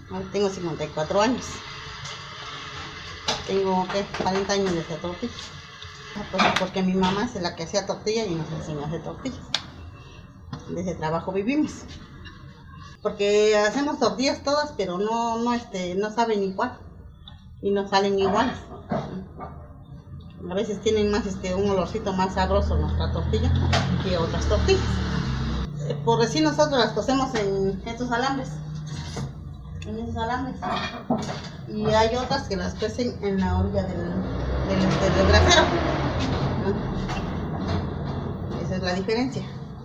Ahora tengo 54 años. Tengo 40 años de hacer tortillas. Pues porque mi mamá es la que hacía tortillas y nos enseñó a hacer tortillas. De ese trabajo vivimos. Porque hacemos tortillas todas, pero no saben igual. Y no salen iguales. A veces tienen más un olorcito más sabroso nuestra tortilla que otras tortillas. Por decir, nosotros las cosemos en estos alambres. En esos alambres. Y hay otras que las cuecen en la orilla del brasero. Esa es la diferencia.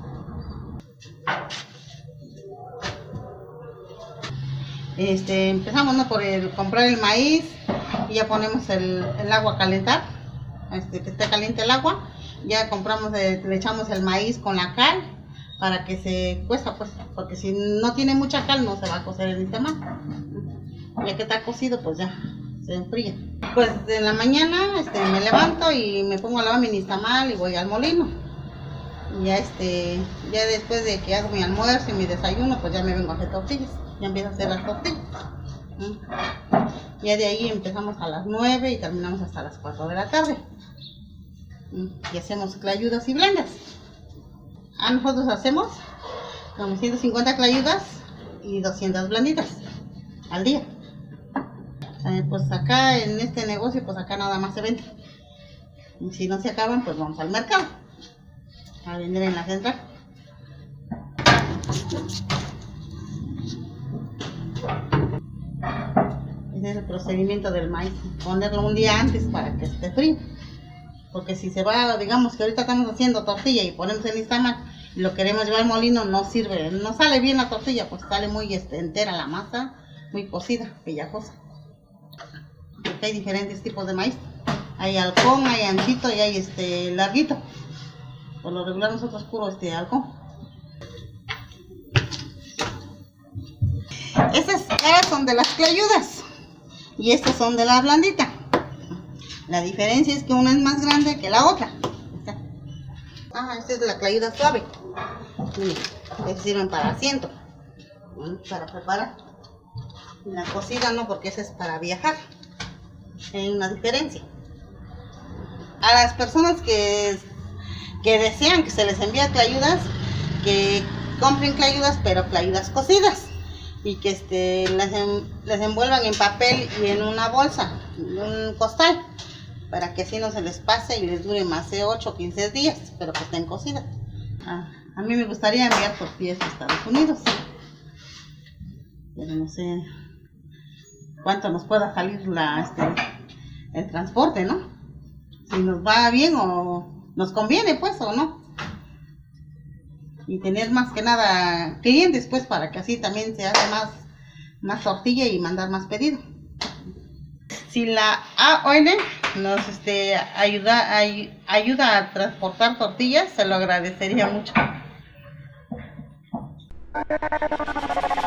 Empezamos por comprar el maíz y ya ponemos el agua a calentar, que esté caliente el agua. Ya compramos, le echamos el maíz con la cal para que se cueza, pues, porque si no tiene mucha cal no se va a cocer el nixtamal. Ya que está cocido, pues ya se enfría. Pues en la mañana me levanto y me pongo a lavar mi nixtamal y voy al molino. Y ya después de que hago mi almuerzo y mi desayuno, pues ya me vengo a hacer tortillas. Ya empiezo a hacer las tortillas. Ya de ahí empezamos a las 9 y terminamos hasta las 4 de la tarde. Y hacemos clayudas y blendas. Nosotros hacemos como 150 clayudas y 200 blanditas al día. Pues acá en este negocio, pues acá nada más se vende. Y si no se acaban, pues vamos al mercado a vender en la central. Ese es el procedimiento del maíz, ponerlo un día antes para que esté frío, porque si se va, digamos que ahorita estamos haciendo tortilla y ponemos el nixtamal y lo queremos llevar al molino, no sirve, no sale bien la tortilla, pues sale muy entera la masa, muy cocida, pegajosa. Porque hay diferentes tipos de maíz, hay halcón, hay anchito y hay larguito. Por lo regular nosotros puro halcón. Estas son de las clayudas y estas son de la blandita. La diferencia es que una es más grande que la otra. Esta es la clayuda suave. Estas sirven para asiento, para preparar. La cocida no, porque esa es para viajar. Hay una diferencia. A las personas que desean que se les envíe clayudas, que compren clayudas, pero clayudas cocidas. Y que las envuelvan en papel y en una bolsa, en un costal, para que así no se les pase y les dure más de 8 o 15 días, pero que estén cocidas. A mí me gustaría enviar tortillas a Estados Unidos, pero no sé cuánto nos pueda salir el transporte, ¿no? Si nos va bien o nos conviene, pues, o no. Y tener más que nada clientes, pues, para que así también se hace más tortilla y mandar más pedido. Si la AON nos ayuda a transportar tortillas, se lo agradecería mucho.